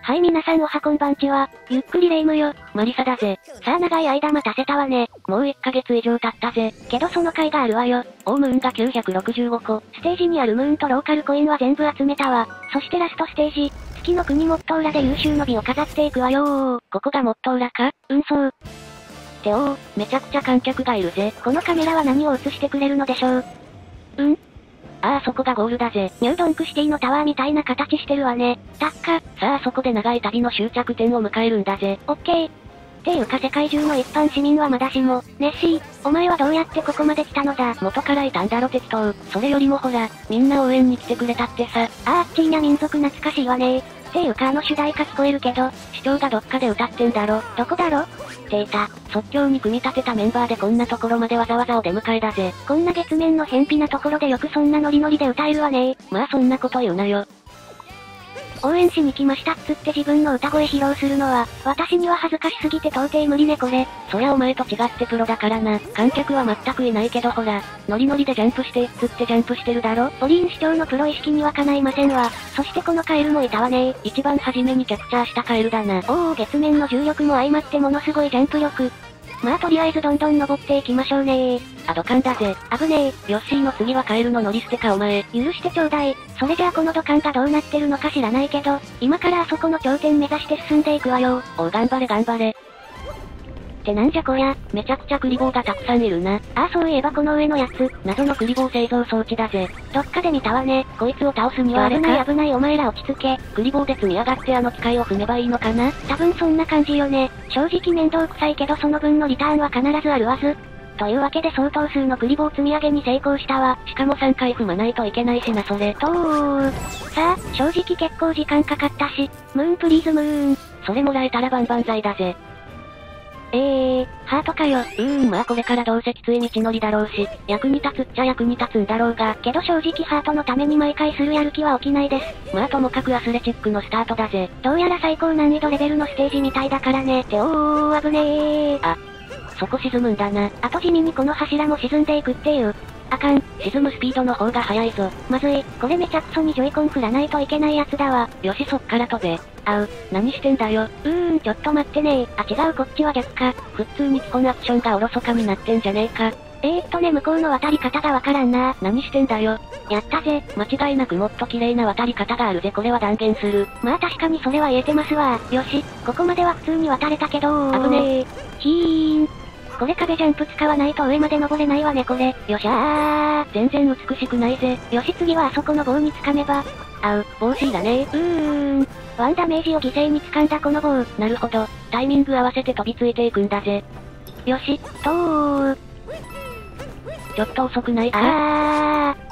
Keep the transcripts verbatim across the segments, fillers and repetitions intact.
はい皆さんおはこんばんちは、ゆっくりレ夢ムよ。 マリサだぜ。 さあ長い間待たせたわね。 もういっかげつ以上経ったぜ。 けどその回があるわよ。 大ムーンがきゅうひゃくろくじゅうごこ。 ステージにあるムーンとローカルコインは全部集めたわ。そしてラストステージ、月の国モットーラで優秀の美を飾っていくわよー。 ここがモットーラか？ うんそう。 ておー、めちゃくちゃ観客がいるぜ。 このカメラは何を映してくれるのでしょう？うんああそこがゴールだぜ。 ニュードンクシティのタワーみたいな形してるわね。たっか。 さあそこで長い旅の終着点を迎えるんだぜ。 オッケー。っていうか世界中の一般市民はまだしも、ネッシー、お前はどうやってここまで来たのだ？ 元からいたんだろ適当。それよりもほら、みんな応援に来てくれたってさ。 あーあっちーにゃ民族懐かしいわねー。っていうかあの主題歌聞こえるけど、 市長がどっかで歌ってんだろ。 どこだろ？ っていた。即興に組み立てたメンバーでこんなところまでわざわざお出迎えだぜ。 こんな月面の偏僻なところでよくそんなノリノリで歌えるわねー。 まあそんなこと言うなよ。 応援しに来ましたっつって自分の歌声披露するのは、私には恥ずかしすぎて到底無理ねこれ。 そりゃお前と違ってプロだからな。観客は全くいないけどほら、ノリノリでジャンプしていっつってジャンプしてるだろ。 ポリーン市長のプロ意識にはかないませんわ。そしてこのカエルもいたわねー。 一番初めにキャプチャーしたカエルだな。 おお月面の重力も相まってものすごいジャンプ力。まあとりあえずどんどん登っていきましょうねー。 あドカンだぜ。 危ねえ。ヨッシーの次はカエルの乗り捨てかお前。 許してちょうだい。それじゃあこの土管がどうなってるのか知らないけど、今からあそこの頂点目指して進んでいくわよ。 おう頑張れ頑張れ。 ってなんじゃこりゃ、 めちゃくちゃクリボーがたくさんいるな。 ああそういえばこの上のやつ、 謎のクリボー製造装置だぜ。 どっかで見たわね。 こいつを倒すにはあれか。 危ない危ないお前ら落ち着け。 クリボーで積み上がってあの機械を踏めばいいのかな？ 多分そんな感じよね。正直面倒くさいけどその分のリターンは必ずあるはず。というわけで相当数のクリボー積み上げに成功したわ。 しかもさんかい踏まないといけないしなそれ。 とー。さあ、正直結構時間かかったし、ムーンプリーズムーン。 それもらえたら万々歳だぜ。 えー、ハートかよ。うーんまあこれからどうせきつい道のりだろうし、役に立つっちゃ役に立つんだろうが。 けど正直ハートのために毎回するやる気は起きないです。 まあともかくアスレチックのスタートだぜ。 どうやら最高難易度レベルのステージみたいだからね。っておー危ねー。 あ、そこ沈むんだな。 あと地味にこの柱も沈んでいくっていう。あかん。 沈むスピードの方が速いぞ。 まずい。これめちゃくそにジョイコン振らないといけないやつだわ。 よしそっから飛べ。あう、何してんだよ。 うーん、ちょっと待ってねー。あ、違うこっちは逆か。 普通に基本アクションがおろそかになってんじゃねえか。 えーっとね向こうの渡り方がわからんな。 何してんだよ。 やったぜ。 間違いなくもっと綺麗な渡り方があるぜこれは断言する。 まあ確かにそれは言えてますわ。よし、ここまでは普通に渡れたけど危ねえ。 ひーん。これ壁ジャンプ使わないと上まで登れないわねこれ。よっしゃー。 全然美しくないぜ。 よし次はあそこの棒に掴めば。 あう、帽子いらねえ。 うーん。ワンダメージを犠牲に掴んだこの棒。 なるほど。タイミング合わせて飛びついていくんだぜ。 よし、とー。 ちょっと遅くないか？ あー。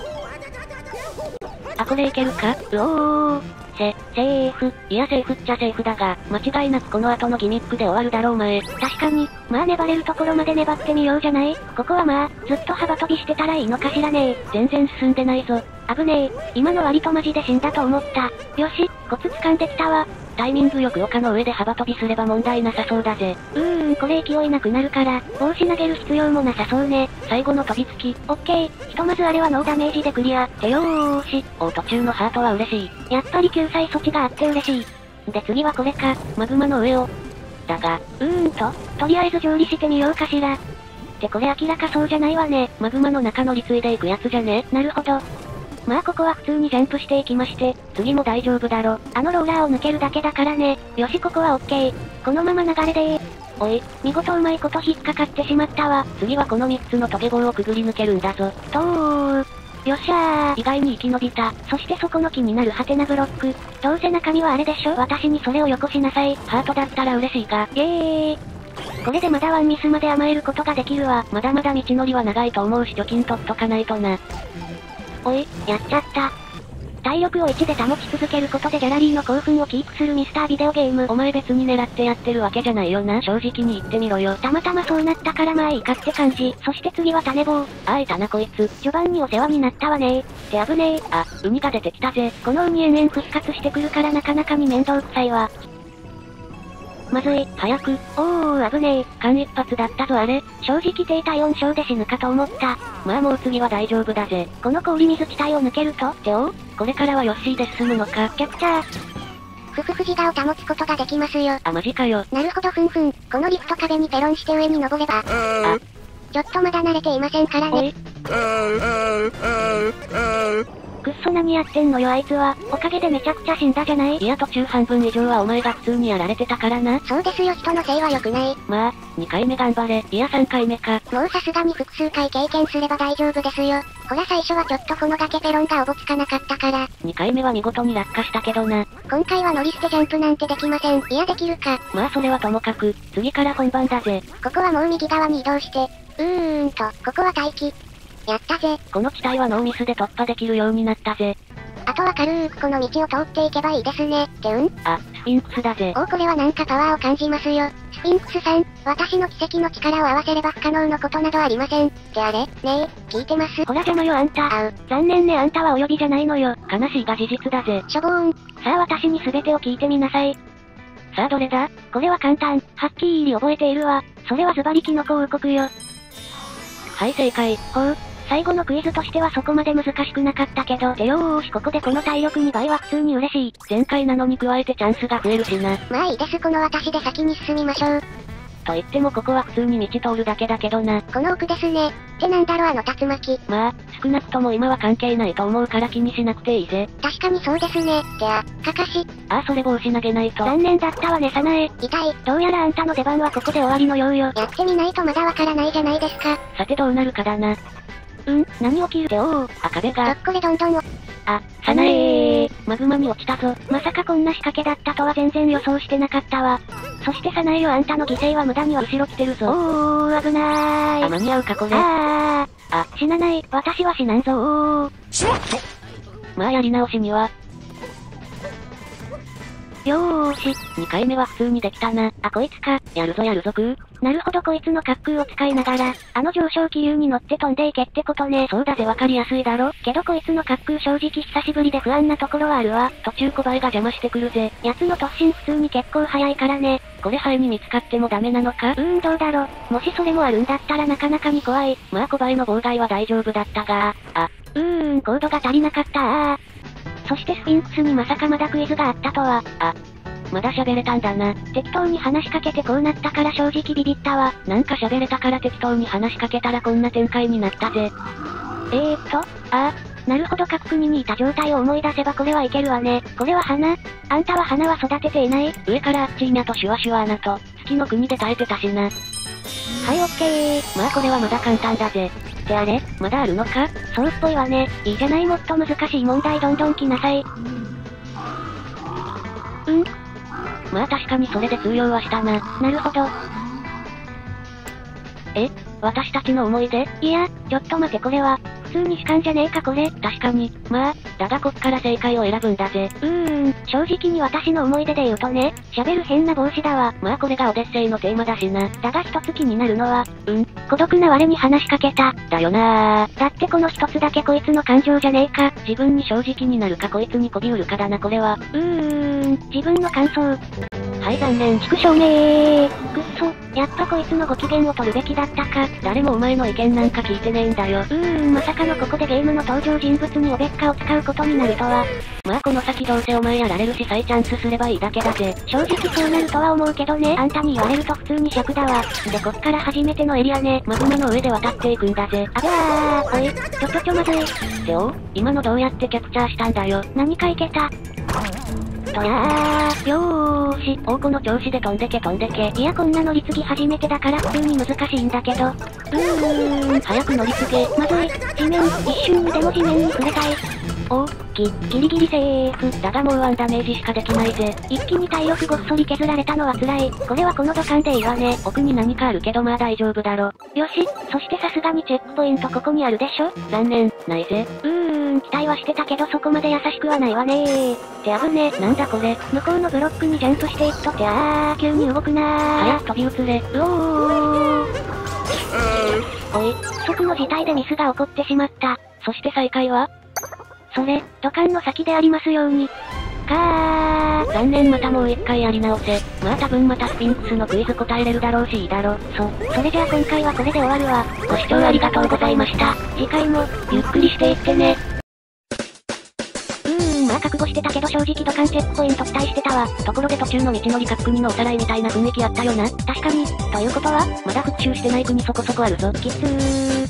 あ、これいけるか？ うおー。 せ、セーフ。いやセーフっちゃセーフだが、間違いなくこの後のギミックで終わるだろうお前。 確かに、まあ粘れるところまで粘ってみようじゃない？ここはまあ、ずっと幅跳びしてたらいいのかしらねー。 全然進んでないぞ。 危ねえ。今の割とマジで死んだと思った。よし、コツ掴んできたわ。 タイミングよく丘の上で幅跳びすれば問題なさそうだぜ。 うーん、これ勢いなくなるから、帽子投げる必要もなさそうね。 最後の飛びつき。 オッケー。ひとまずあれはノーダメージでクリア。ってよーし。 お途中のハートは嬉しい。 やっぱり救済措置があって嬉しい。で次はこれか。 マグマの上を。だが、 うーんと、とりあえず上理してみようかしら。ってこれ明らかそうじゃないわね。 マグマの中乗り継いでいくやつじゃね？ なるほど。まあここは普通にジャンプしていきまして、 次も大丈夫だろ。 あのローラーを抜けるだけだからね。よしここはオッケー。このまま流れでー。 おい、 見事うまいこと引っかかってしまったわ。 次はこのみっつのトゲ棒をくぐり抜けるんだぞ。 とー。よっしゃー。 意外に生き延びた。 そしてそこの気になるハテナブロック。どうせ中身はあれでしょ？私にそれをよこしなさい。 ハートだったら嬉しいが。 イエーイ。これでまだワンミスまで甘えることができるわ。 まだまだ道のりは長いと思うし貯金取っとかないとな。 おい、やっちゃった。体力をいちで保ち続けることでギャラリーの興奮をキープするミスタービデオゲーム。 お前別に狙ってやってるわけじゃないよな。正直に言ってみろよ。 たまたまそうなったからまあいいかって感じ。そして次は種棒。 ああいたなこいつ。 序盤にお世話になったわねー。って危ねー。 あ、ウニが出てきたぜ。 このウニ延々復活してくるからなかなかに面倒くさいわ。まずい、 早く。 おー、危ねえ。 間一髪だったぞあれ。 正直低体温症で死ぬかと思った。 まあもう次は大丈夫だぜ。 この氷水地帯を抜けると、 ておう、これからはヨッシーで進むのか。 キャプチャー。 ふふふ自我を保つことができますよ。 あ、マジかよ。 なるほどふんふん。このリフト壁にペロンして上に登れば。あ、ちょっとまだ慣れていませんからね。くっそ何やってんのよあいつは。おかげでめちゃくちゃ死んだじゃない？ いや途中半分以上はお前が普通にやられてたからな。 そうですよ人のせいは良くない。 まあ、にかいめ頑張れ。いやさんかいめか。 もうさすがに複数回経験すれば大丈夫ですよ。ほら最初はちょっとこの崖ペロンがおぼつかなかったから。 にかいめは見事に落下したけどな。 今回は乗り捨てジャンプなんてできません。いやできるか。 まあそれはともかく、次から本番だぜ。 ここはもう右側に移動して。うーんと、ここは待機。やったぜ。 この地帯はノーミスで突破できるようになったぜ。 あとは軽ーくこの道を通っていけばいいですね。ってうんあ、スフィンクスだぜ。 おおこれはなんかパワーを感じますよ。スフィンクスさん、私の奇跡の力を合わせれば不可能のことなどありません。ってあれねえ、聞いてます？ ほら邪魔よあんた。 あう。 残念ねあんたはお呼びじゃないのよ。悲しいが事実だぜ。 しょぼーん。 さあ私に全てを聞いてみなさい。さあどれだ？ これは簡単。はっきり覚えているわ。それはズバリキノコ王国よ。 はい正解。 ほう。最後のクイズとしてはそこまで難しくなかったけど、でよーしここでこの体力にばいは普通に嬉しい。 前回なのに加えてチャンスが増えるしな。 まあいいですこの私で先に進みましょう。 と言ってもここは普通に道通るだけだけどな。 この奥ですね。ってなんだろうあの竜巻。 まあ、少なくとも今は関係ないと思うから気にしなくていいぜ。 確かにそうですね。ってあ、かかし。 ああそれ帽子投げないと。 残念だったわねサナエ。痛い。どうやらあんたの出番はここで終わりのようよ。やってみないとまだわからないじゃないですか。 さてどうなるかだな。 うん、何起きるでおー。 あ、壁が。 どっこれどんどん。 あ、サナエー。マグマに落ちたぞ。 まさかこんな仕掛けだったとは全然予想してなかったわ。そしてサナエよあんたの犠牲は無駄には後ろ来てるぞ。 おー、危なーい。 あ、間に合うかこれ。 あー。あ、死なない。私は死なんぞおー。 まあやり直しには。 よーし。 にかいめは普通にできたな。 あ、こいつか。 やるぞやるぞクー。 なるほどこいつの滑空を使いながら、あの上昇気流に乗って飛んでいけってことね。 そうだぜわかりやすいだろ。 けどこいつの滑空正直久しぶりで不安なところはあるわ。 途中小バエが邪魔してくるぜ。 奴の突進普通に結構早いからね。 これハエに見つかってもダメなのか？ うーんどうだろ。もしそれもあるんだったらなかなかに怖い。 まあ小バエの妨害は大丈夫だったが、あ、 うーん高度が足りなかったあー。そしてスフィンクスにまさかまだクイズがあったとは。 あ、まだ喋れたんだな。 適当に話しかけてこうなったから正直ビビったわ。 なんか喋れたから適当に話しかけたらこんな展開になったぜ。 えーっと、あー、なるほど各国にいた状態を思い出せばこれはいけるわね。これは花？あんたは花は育てていない？ 上からあっちいにゃとシュワシュワ穴と、月の国で耐えてたしな。 はいオッケー。 まあこれはまだ簡単だぜ。 ってあれ？ まだあるのか？ そうっぽいわね。いいじゃないもっと難しい問題どんどん来なさい。うん？ まあ確かにそれで通用はしたな。 なるほど。 え？私たちの思い出？ いや、ちょっと待てこれは、普通に主観じゃねえかこれ。 確かに。まあ、だがこっから正解を選ぶんだぜ。 うーん、正直に私の思い出で言うとね、喋る変な帽子だわ。 まあこれがオデッセイのテーマだしな。 だが一つ気になるのは、 うん、 孤独な我に話しかけた。 だよなー。 だってこの一つだけこいつの感情じゃねえか。 自分に正直になるかこいつに媚び売るかだなこれは。 うーん、自分の感想。 はい残念。 畜生ねー。くっそ、やっぱこいつのご機嫌を取るべきだったか。 誰もお前の意見なんか聞いてねえんだよ。 うーん、まさかのここでゲームの登場人物におべっかを使うことになるとは。 まあこの先どうせお前やられるし再チャンスすればいいだけだぜ。 正直そうなるとは思うけどね。あんたに言われると普通に尺だわ。でこっから初めてのエリアね。 マグマの上で渡っていくんだぜ。 あべあー、おい、ちょちょちょまずい。 っておう、今のどうやってキャプチャーしたんだよ。 何かいけた。とやー、よーし。 おうこの調子で飛んでけ飛んでけ。 いやこんな乗り継ぎ初めてだから普通に難しいんだけど。うーん、 早く乗り継げ。 まずい、地面、一瞬にでも地面に触れたい。 おう、 ギ、ギリギリセーフ。 だがもうワンダメージしかできないぜ。 一気に体力ごっそり削られたのは辛い。これはこの土管でいいわね。 奥に何かあるけどまあ大丈夫だろ。 よし、そしてさすがにチェックポイントここにあるでしょ？ 残念、ないぜ。 うーん、期待はしてたけどそこまで優しくはないわねー。って危ね。 なんだこれ。 向こうのブロックにジャンプしていくとってあー、急に動くなー。 早く飛び移れ。 うおー。おい、不測の事態でミスが起こってしまった。 そして再開は？ それ、土管の先でありますように。かー。 残念またもう一回やり直せ。まあ多分またスフィンクスのクイズ答えれるだろうしいいだろ。 そ、それじゃあ今回はこれで終わるわ。 ご視聴ありがとうございました。 次回も、ゆっくりしていってね。うーんまあ覚悟してたけど正直土管チェックポイント期待してたわ。 ところで途中の道のりか国のおさらいみたいな雰囲気あったよな。 確かに、ということはまだ復習してない国そこそこあるぞ。 きつー。